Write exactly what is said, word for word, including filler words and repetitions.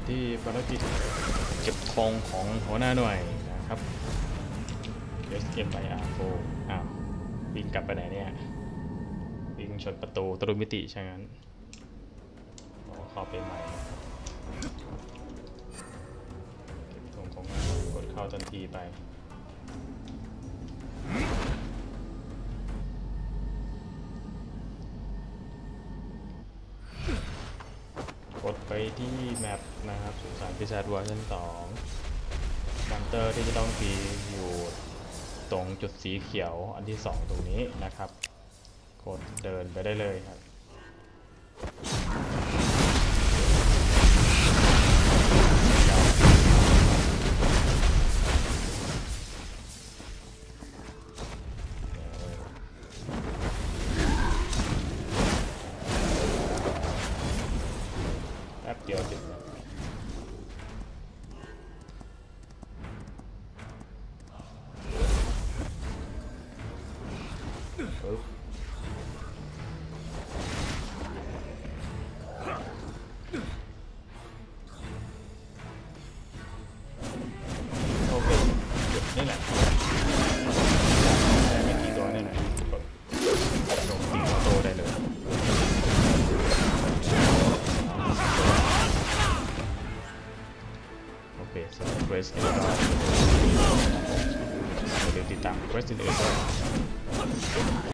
ที่ภารกิจเก็บทองของหัวหน้าหน่วยนะครับ เอส เอ็ม ไอ อาร์ โฟ อ้าววิ่งกลับไปไหนเนี่ยวิ่งชนประตูตรุมิติใช่งั้นเข้าไปใหม่เก็บทองของกดเข้าทันทีไปกดไปที่แมปนะครับสุสานพิศาจเวอร์ชันสองมอนเตอร์ที่จะต้องมีอยู่ตรงจุดสีเขียวอันที่สองตรงนี้นะครับกดเดินไปได้เลยครับแป๊บเดียวถึงแล้วปึ๊บโอเคหยุดนี่แหละได้ไม่กี่ตัวนี่แหละกดลงตีโตได้เลยโอเคสำหรับเควสนี้ก็เดี๋ยวติดตามเควสอื่นๆ